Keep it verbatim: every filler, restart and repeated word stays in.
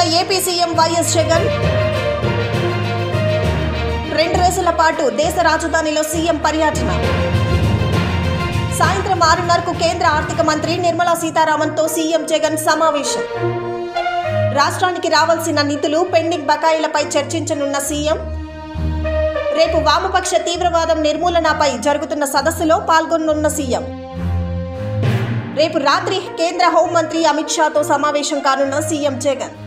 AP CM YS Jagan రెండు రోజుల పాటు దేశ రాజధానిలో సీఎం పర్యటన. సాయంత్రం ఆరున్నరకు కేంద్ర ఆర్థిక మంత్రి నిర్మలా సీతారామన్తో సీఎం జగన్ సమావేశం. రాష్ట్రానికి రావాల్సిన నిధులు, పెండింగ్ బకాయిలపై చర్చించనున్న సీఎం. రేపు వామపక్ష తీవ్రవాదం నిర్మూలనపై జరుగుతున్న సదస్సులో పాల్గొనున్న సీఎం. రేపు రాత్రి కేంద్ర హోంమంత్రి అమిత్ షాతో సమావేశం కానున్న సీఎం జగన్.